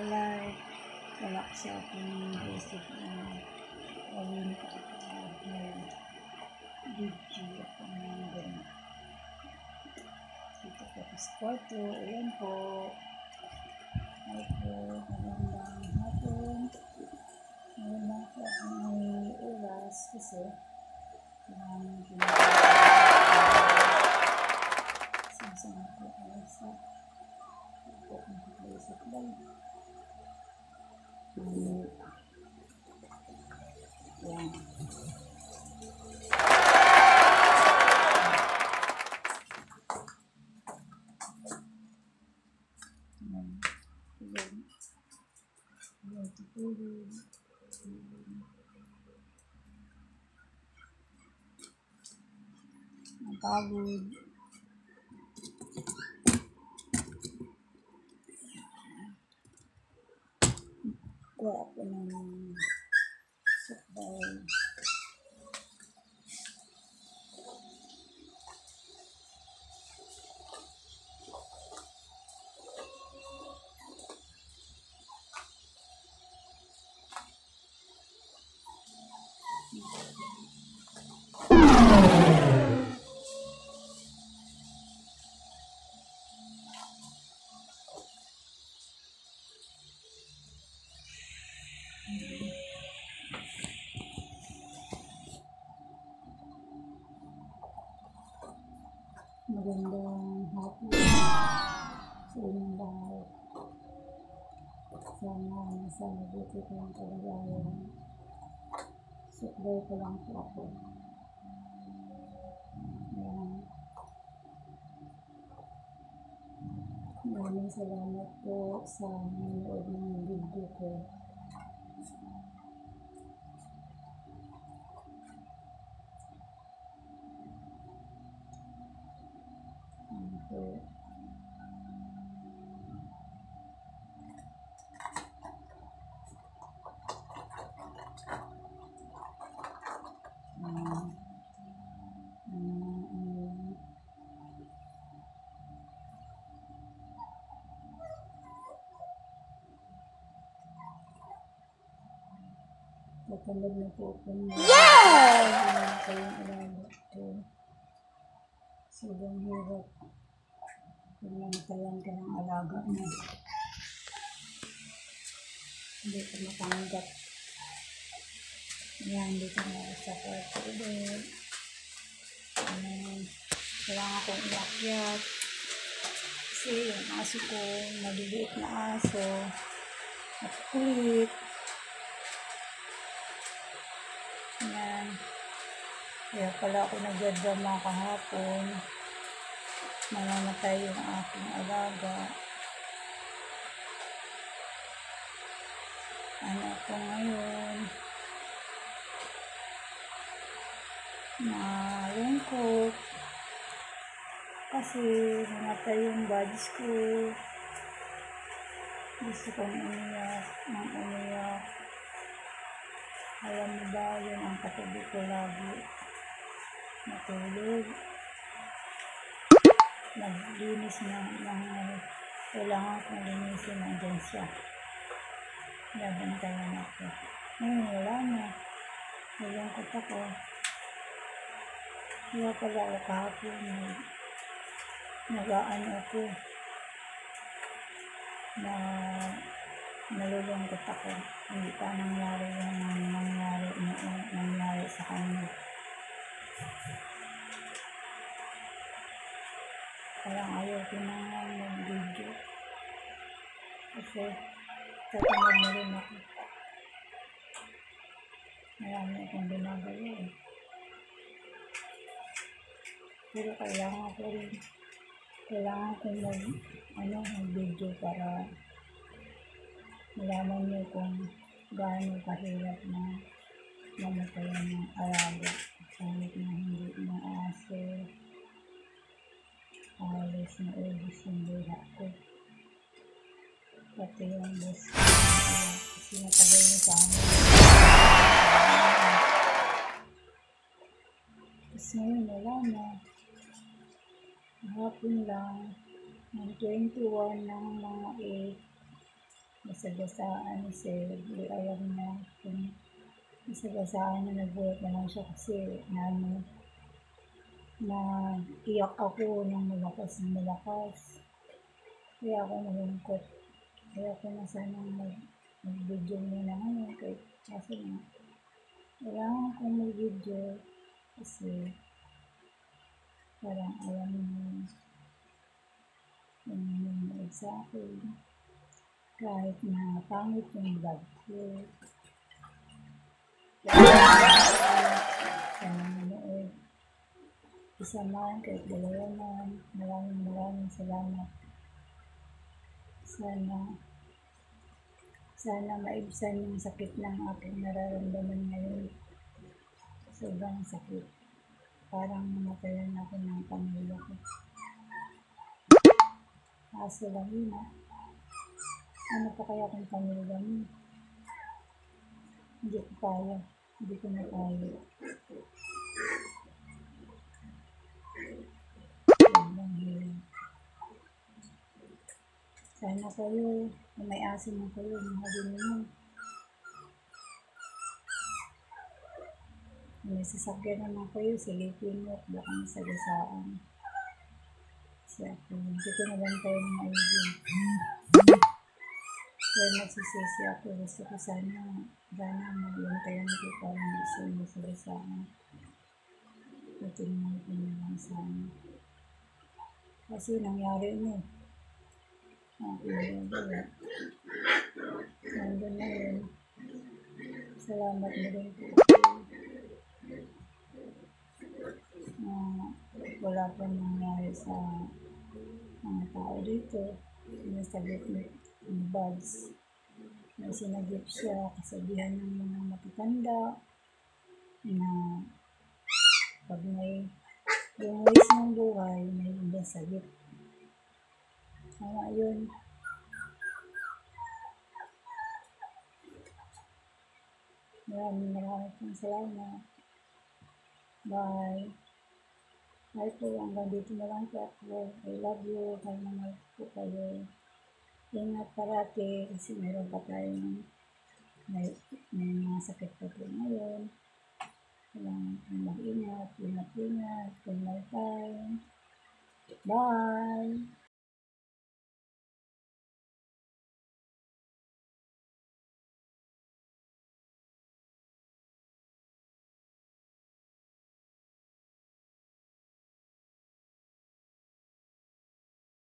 palay. Wala kasi akong isip na gawin ko video ako ng ganun. Dito po sa kwarto. Ayan po. Ay po, magandang hapon. Ngayon na po akong may oras kasi ang sasama po ako sa sakbay. Yan. Ang pagod. Kuha ako ng sakbay. Magandang hapon sa inyong lahat. Sana nasa mabuti ko lang kalagayan. Sakbay ko lang po ako. Ayan. Maraming salamat po sa nanonood ng video ko. Patulog na po ako niya. Kayong alaga ito. Sobrang hirap. Kung namatayan ka ng alaga mo. Hindi ka matanggap. Ayan, dito na sa kwarto ulit. Ayan. Kailangan akong iakyat. Kasi yung aso ko, maliliit na aso. At kulit. Ayan. Kaya pala ako nagdadrama kahapon. Mamamatay yung aking alaga. Ano ako ngayon? Malungkot. Kasi namatay yung buddies ko. Gusto kong umiyak. Umiyak. Alam mo ba, yun ang katabi ko lagi. Matulog. Naglinis na kailangan kong linisin. Nandyan siya. Labantayan ako. Ngayon, wala na. Nalungkot ako. Kaya pala ako kahapon. Nagaan ako. Nalulungkot ako. Hindi pa nangyari yung nangyari sa kanya. Parang ayaw ko na mag-video. Kasi tatamad na rin ako. Marami akong ginagawa eh. Pero kailangan ko mag-video para malaman niyo kung gaano kahirap na mamatayan ng alaga. Kahit na hindi na aso, alis na ubos yung buha ko. Pati yung boss ko, kasi natagal niya sa amin. Tapos ngayon wala na. Hapon lang, ng 21 ng mga 8. nasagasaan si Di ayaw niya. Kung nasagasaan niya, nagulat na lang siya kasi na iyak ako ng malakas ng malakas. Kaya ako nalungkot. Kaya ako na sanang mag-video muna ngayon. Kasi nga, kailangan kong mag-video kasi parang alam mo yung nanonood sa akin. Kahit na pangit yung vlog ko. Sana nanonood. Isa man, kahit dalawa man. Maraming salamat. Sana maibsan yung sakit ng aking nararamdaman ngayon. Sobrang sakit. Parang namatayan ako ng pamilya ko. Kaso lang yun ano pa kaya kung pamilya mo? Hindi ko kaya. Hindi ko na kaya. Sobrang hirap. Sana kayo, kung may asin mo kayo, mahalin mo. Kung may sasakyan naman kayo, silipin mo at baka masagasaan. Kasi ako, hindi ko nabantay ng maiging. Kaya nagsisisi ako. Gusto ko sana mabantayan ko parang gusto mo masagasaan. Patingnan ko na lang sana. Kasi nangyari mo. Nandun na yun. Salamat na rin po. Wala pang nangyari sa mga tao dito. Sinasagip ng bugs. May sinagip siya, kasabihan ng mga matatanda na pag may yung ways ng buhay, may nasagip. Tama yun. Maraming pong salamat. Bye. Bye po, hanggang dito na lang po ako. I love you. Kaya naman po kayo. Ingat parati kasi meron pa tayong may mga sakit pa po ngayon. Kailangan kong mag-ingat. Ingat. Good night. Bye.